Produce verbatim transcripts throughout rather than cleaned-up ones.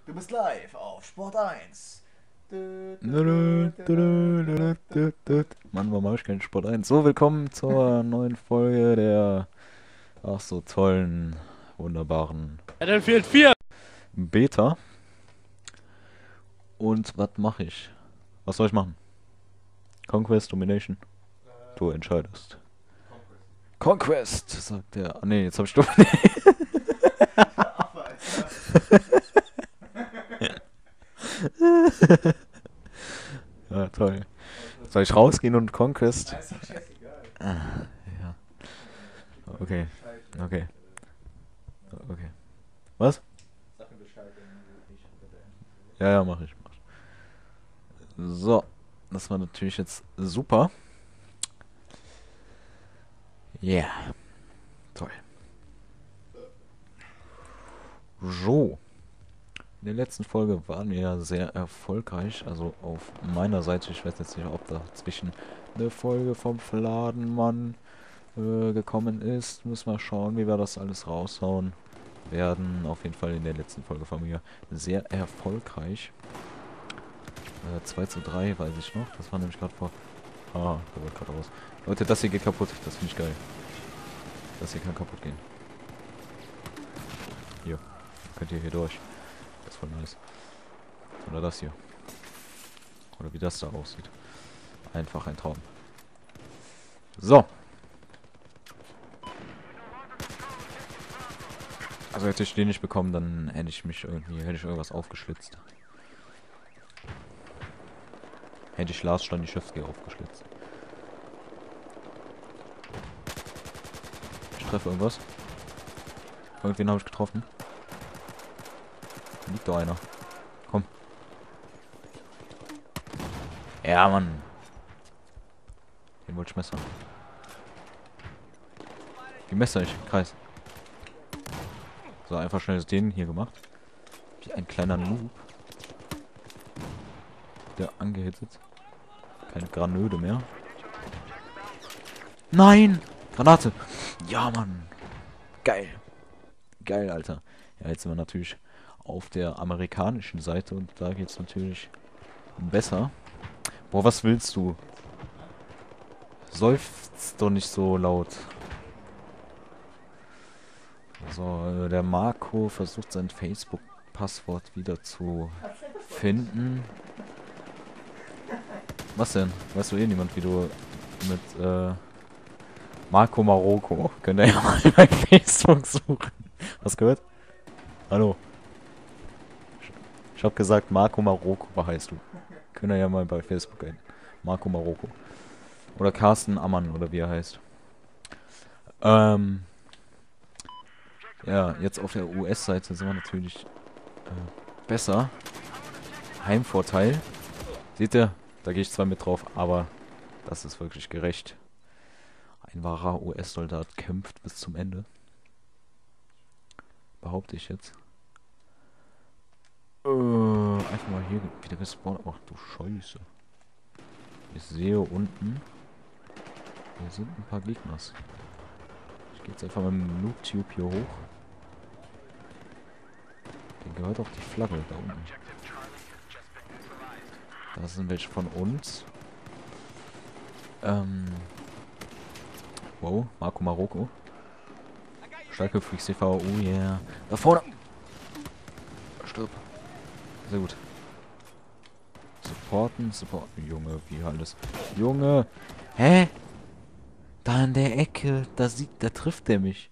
Du bist live auf Sport eins. Mann, warum mache ich keinen Sport ein? So, willkommen zur neuen Folge der ach so tollen, wunderbaren Battlefield vier! Beta. Und was mache ich? Was soll ich machen? Conquest, Domination? Du entscheidest. Conquest, sagt der. Ah, nee, jetzt hab ich doch. Ja, toll. Soll ich rausgehen und Conquest? Ist doch scheißegal. Ah, ja. Okay, okay, okay. Was? Sag mir Bescheid, wenn du nicht beenden. Ja, ja, mach ich, mach ich. So, das war natürlich jetzt super. Ja, yeah. Toll. So. In der letzten Folge waren wir ja sehr erfolgreich, also auf meiner Seite. Ich weiß jetzt nicht, ob dazwischen eine Folge vom Fladenmann äh, gekommen ist. Müssen wir schauen, wie wir das alles raushauen werden. Auf jeden Fall in der letzten Folge von mir sehr erfolgreich. Äh, zwei zu drei weiß ich noch. Das war nämlich gerade vor... Ah, da wird gerade raus. Leute, das hier geht kaputt. Das finde ich geil. Das hier kann kaputt gehen. Hier. Könnt ihr hier durch. Das ist voll nice. Oder das hier. Oder wie das da aussieht. Einfach ein Traum. So. Also hätte ich den nicht bekommen, dann hätte ich mich irgendwie, hätte ich irgendwas aufgeschlitzt. Hätte ich Lars Staniszewski aufgeschlitzt. Ich treffe irgendwas. Irgendwen habe ich getroffen. Da liegt doch einer. Komm. Ja, Mann. Den wollte ich messern. Wie messer ich? Kreis. So, einfach schnell den hier gemacht. Wie ein kleiner Noob. Der angehittet. Keine Granöde mehr. Nein! Granate! Ja, Mann! Geil! Geil, Alter. Ja, jetzt sind wir natürlich auf der amerikanischen Seite und da geht's natürlich besser. Boah, was willst du? Seufzt doch nicht so laut. So, äh, der Marco versucht sein Facebook-Passwort wieder zu finden. Was denn? Weißt du eh niemand, wie du mit äh, Marco Maroko. Könnt ihr ja mal bei Facebook suchen. Hast gehört? Hallo. Ich hab gesagt, Marco Maroko heißt du. Könnt ihr ja mal bei Facebook ein. Marco Maroko. Oder Carsten Ammann, oder wie er heißt. Ähm. Ja, jetzt auf der U S-Seite sind wir natürlich äh, besser. Heimvorteil. Seht ihr? Da gehe ich zwar mit drauf, aber das ist wirklich gerecht. Ein wahrer U S-Soldat kämpft bis zum Ende. Behaupte ich jetzt. Äh, einfach mal hier wieder gespawnt. Ach du Scheiße. Ich sehe unten. Hier sind ein paar Gegners. Ich gehe jetzt einfach mal mit dem Noob-Tube hier hoch. Den gehört auch die Flagge da unten. Da sind welche von uns. Ähm. Wow, Marco Maroko. Starke Freaks T V, oh yeah. Da vorne! Stirb. Sehr gut. Supporten, supporten. Junge, wie alles. Junge! Hä? Da in der Ecke, da sieht, da trifft der mich.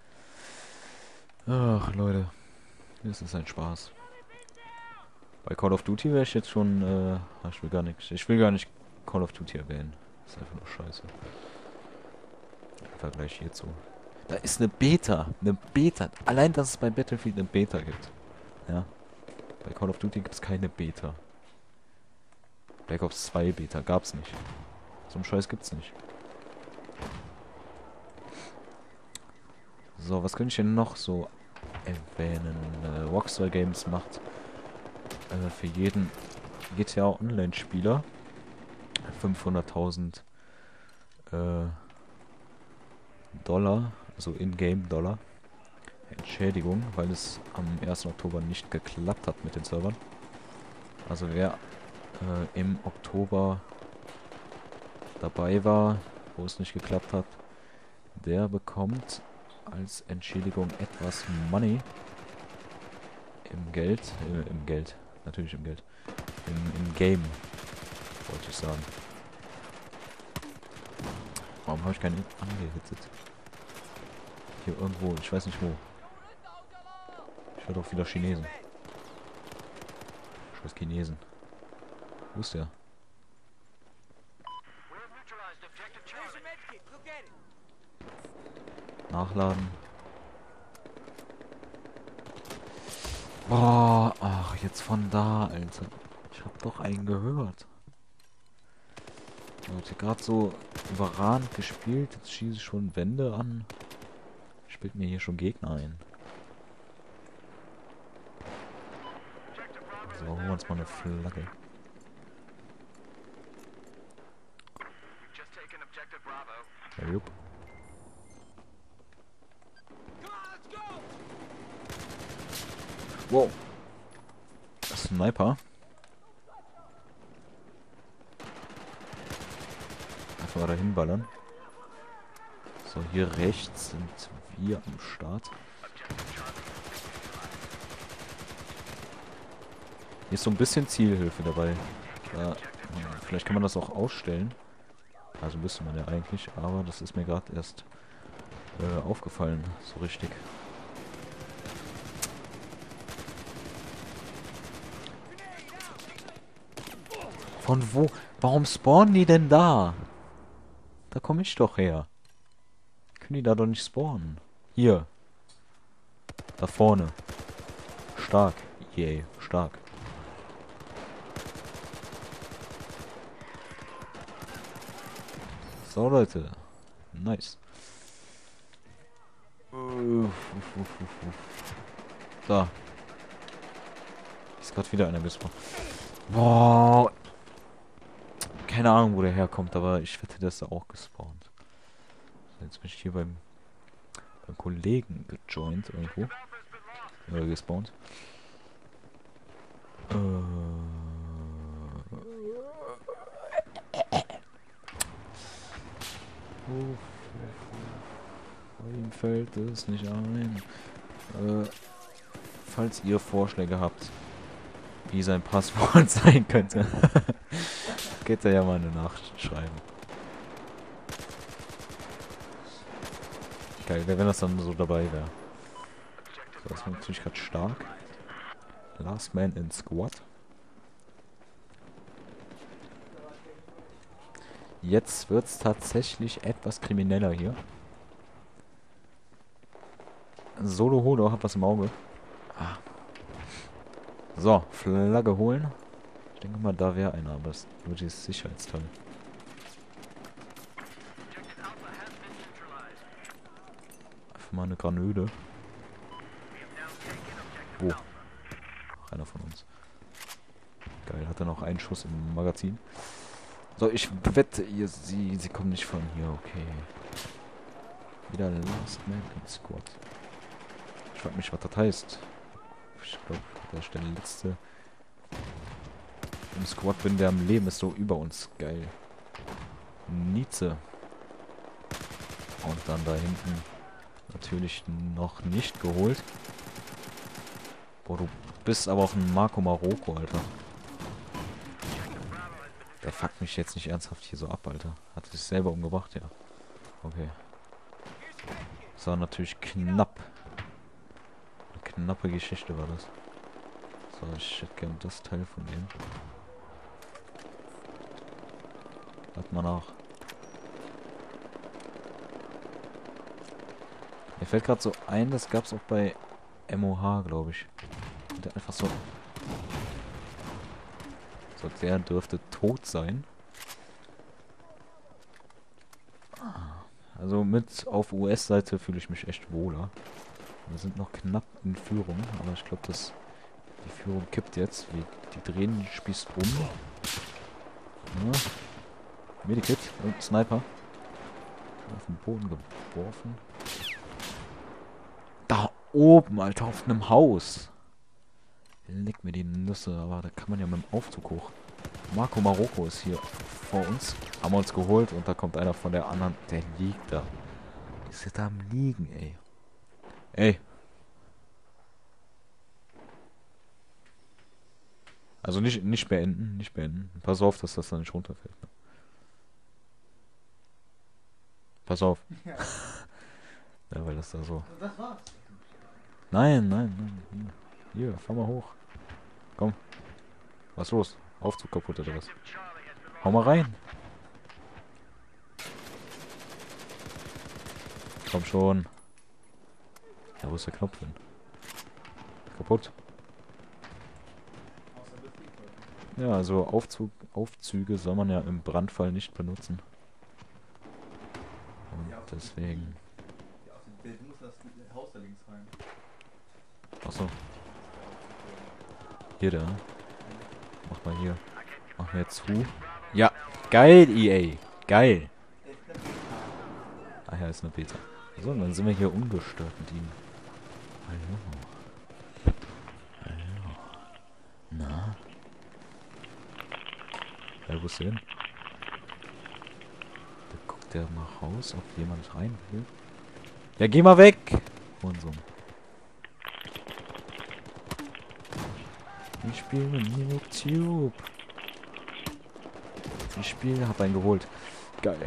Ach, Leute. Das ist ein Spaß. Bei Call of Duty wäre ich jetzt schon, äh, ich will gar nichts. Ich will gar nicht Call of Duty erwähnen. Das ist einfach nur scheiße. Im Vergleich hierzu. Da ist eine Beta. Eine Beta. Allein, dass es bei Battlefield eine Beta gibt. Ja. Bei Call of Duty gibt es keine Beta. Black Ops zwei Beta gab's nicht. So einen Scheiß gibt's nicht. So, was könnte ich denn noch so erwähnen? Äh, Rockstar Games macht äh, für jeden G T A Online-Spieler fünfhunderttausend äh, Dollar, also in-game Dollar, Entschädigung, weil es am ersten Oktober nicht geklappt hat mit den Servern. Also wer äh, im Oktober dabei war, wo es nicht geklappt hat, der bekommt als Entschädigung etwas Money. Im Geld, äh, im Geld, natürlich im Geld. Im, im Game, wollte ich sagen. Warum habe ich keinen angehittet? Hier irgendwo, ich weiß nicht wo. Ich höre doch wieder Chinesen. Ich weiß Chinesen. Wo ist der? Nachladen. Boah, ach, jetzt von da, Alter. Ich hab doch einen gehört. Leute, gerade so überragend gespielt. Jetzt schieße ich schon Wände an. Spielt mir hier schon Gegner ein. So, holen wir uns mal eine Flagge. Ja, jupp. Wow. Sniper. Einfach mal dahin ballern. So, hier rechts sind wir am Start. Hier ist so ein bisschen Zielhilfe dabei. Da, vielleicht kann man das auch ausstellen. Also müsste man ja eigentlich, aber das ist mir gerade erst äh, aufgefallen, so richtig. Von wo? Warum spawnen die denn da? Da komme ich doch her. Können die da doch nicht spawnen? Hier. Da vorne. Stark. Yay, stark. So, Leute. Nice. Da. Ist gerade wieder einer gespawnt. Boah. Keine Ahnung, wo der herkommt, aber ich wette, der ist da auch gespawnt. So, jetzt bin ich hier beim, beim Kollegen gejoint irgendwo. Oder gespawnt. Äh. Ihm fällt es nicht ein. Äh, falls ihr Vorschläge habt, wie sein Passwort sein könnte, geht da ja mal eine Nachricht schreiben. Geil, wenn das dann so dabei wäre. So, das war natürlich gerade stark. Last Man in Squad. Jetzt wird es tatsächlich etwas krimineller hier. Solo Holo hat was im Auge. Ah. So, Flagge holen. Ich denke mal, da wäre einer, aber das ist nur dieses Sicherheitsteil. Einfach mal eine Granöde. Wo? Oh. Einer von uns. Geil, hat er noch einen Schuss im Magazin. So, ich wette, ihr, sie, sie kommen nicht von hier, okay. Wieder Last Man in Squad. Ich frag mich, was das heißt. Ich glaube, dass ich der letzte im Squad bin, der am Leben ist, so über uns. Geil. Nietzsche. Und dann da hinten natürlich noch nicht geholt. Boah, du bist aber auch ein Marco Maroko, Alter. Der fuckt mich jetzt nicht ernsthaft hier so ab, Alter. Hat sich selber umgebracht, ja. Okay. Das war natürlich knapp. Eine knappe Geschichte war das. So, ich hätte gern das Teil von dem. Lad mal nach. Mir fällt gerade so ein, das gab es auch bei M O H, glaube ich. Und der einfach so... So, der dürfte tot sein. Also mit auf U S-Seite fühle ich mich echt wohler. Wir sind noch knapp in Führung, aber ich glaube, dass die Führung kippt jetzt. Wie die drehen den Spieß um. Ja. Medikit und Sniper. Auf den Boden geworfen. Da! oben, Alter, auf einem Haus. Leck mir die Nüsse, aber da kann man ja mit dem Aufzug hoch. Marco Marokko ist hier vor uns. Haben wir uns geholt und da kommt einer von der anderen. Der liegt da. Ist ja da am Liegen, ey. Ey. Also nicht, nicht beenden, nicht beenden. Pass auf, dass das da nicht runterfällt. Pass auf. Ja. Ja, weil das da so... Das war's. Nein, nein, nein. Hier, hier, fahr mal hoch. Komm. Was ist los? Aufzug kaputt oder was? Hau mal rein. Komm schon. Ja, wo ist der Knopf hin? Kaputt. Außer Betrieb. Ja, also Aufzug, Aufzüge soll man ja im Brandfall nicht benutzen. Und Ja, deswegen... Ja, aus dem Bild muss das Haus da links rein. Achso, hier der, ne? Mach mal hier. Mach mir zu. Ja, geil, E A. Geil. Ah ja, ist eine Beta. So, dann sind wir hier ungestört mit ihm. Hallo. Hallo. Na? Ja, wo ist der hin? Da guckt der mal raus, ob jemand rein will. Ja, geh mal weg! Und so. Ich spiele mit YouTube. Ich spiele, hab einen geholt. Geil.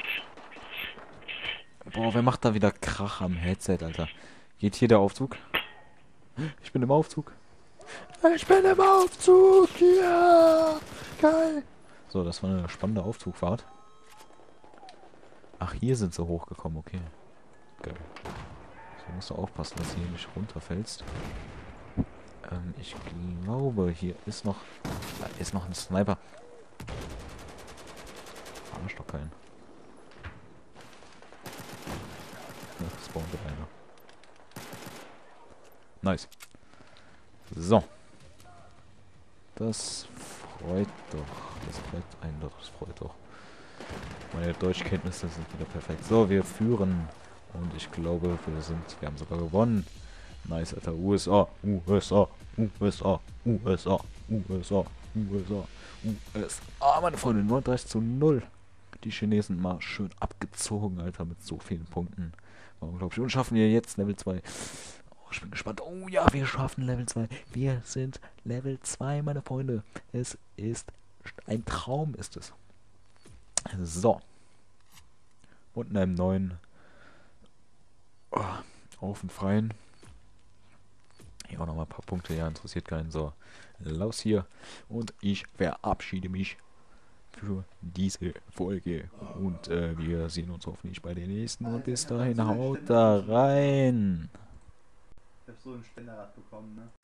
Boah, wer macht da wieder Krach am Headset, Alter? Geht hier der Aufzug? Ich bin im Aufzug. Ich bin im Aufzug, ja! Geil! So, das war eine spannende Aufzugfahrt. Ach, hier sind sie hochgekommen, okay. Geil. So musst du aufpassen, dass du hier nicht runterfällst. Ähm, ich glaube, hier ist noch... Da ist noch ein Sniper. Verarsch doch keinen. Ja, spawnt einer. Nice. So. Das freut doch. Das freut einen doch. Das freut doch. Meine Deutschkenntnisse sind wieder perfekt. So, wir führen. Und ich glaube, wir sind... Wir haben sogar gewonnen. Nice, Alter. U S A. U S A. U S A. U S A. U S A. U S A. U S A, meine Freunde. neununddreißig zu null. Die Chinesen mal schön abgezogen, Alter. Mit so vielen Punkten. War unglaublich. Und schaffen wir jetzt Level zwei. Oh, ich bin gespannt. Oh ja, wir schaffen Level zwei. Wir sind Level zwei, meine Freunde. Es ist ein Traum, ist es. So. Und in einem neuen oh, auf dem Freien. Hier auch nochmal ein paar Punkte. Ja, interessiert keinen. So. Los hier. Und ich verabschiede mich für diese Folge. Und äh, wir sehen uns hoffentlich bei der nächsten. Und bis dahin haut da rein. Ich hab so ein Spenderrad bekommen, ne?